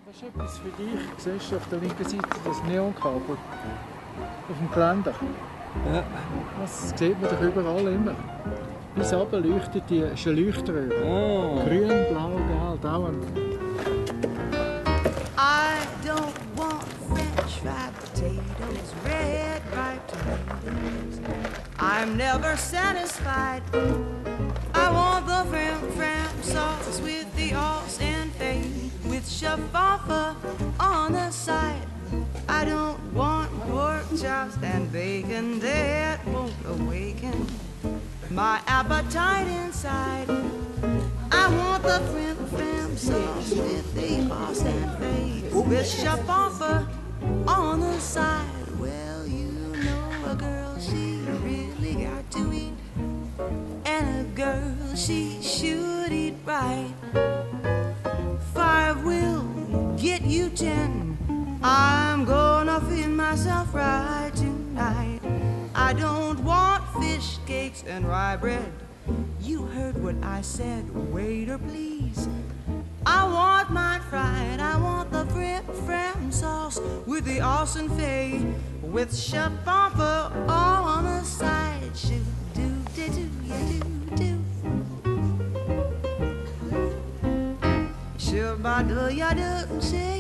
Das ist etwas für dich. Siehst du auf der linken Seite das Neonkabel auf dem Geländer? Ja. Das sieht man doch überall immer. Bis runter leuchtet die, ist eine Leuchtröhre. Oh. Grün, blau, gelb, dauernd. I don't want French fried potatoes, red ripe tomatoes. I'm never satisfied. I want the fram sauce with the os and fade, with shaffa on the side. I don't want pork chops and bacon that won't awaken my appetite inside. I want the fram sauce with the os and fade, with shaffa on the side. Well, you know a girl, she really got to eat, and a girl, she should eat right. 5 will get you 10. I'm gonna feed myself right tonight. I don't want fish cakes and rye bread. You heard what I said, waiter, please. I want mine fried. I want the fram sauce with the awesome fade, with shaffa on the side. Shoot do do do ya do do. Shabba do ya do.